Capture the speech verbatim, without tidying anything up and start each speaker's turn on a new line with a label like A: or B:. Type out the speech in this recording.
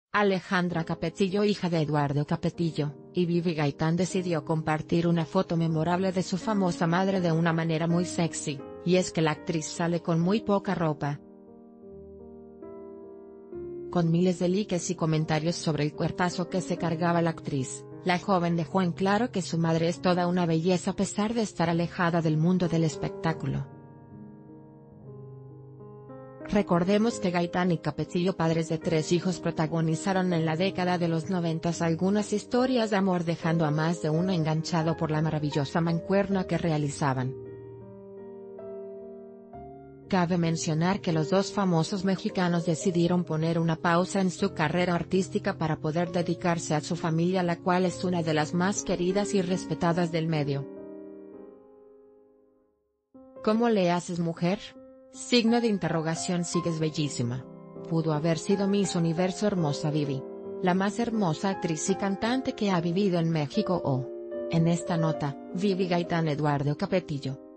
A: Alejandra Capetillo, hija de Eduardo Capetillo, y Vivi Gaitán decidió compartir una foto memorable de su famosa madre de una manera muy sexy, y es que la actriz sale con muy poca ropa. Con miles de likes y comentarios sobre el cuerpazo que se cargaba la actriz, la joven dejó en claro que su madre es toda una belleza a pesar de estar alejada del mundo del espectáculo. Recordemos que Gaitán y Capetillo, padres de tres hijos, protagonizaron en la década de los noventas algunas historias de amor, dejando a más de uno enganchado por la maravillosa mancuerna que realizaban. Cabe mencionar que los dos famosos mexicanos decidieron poner una pausa en su carrera artística para poder dedicarse a su familia, la cual es una de las más queridas y respetadas del medio. ¿Cómo le haces, mujer? Signo de interrogación. Sigues bellísima. Pudo haber sido Miss Universo hermosa Vivi, la más hermosa actriz y cantante que ha vivido en México. O, en esta nota, Vivi Gaitán, Eduardo Capetillo.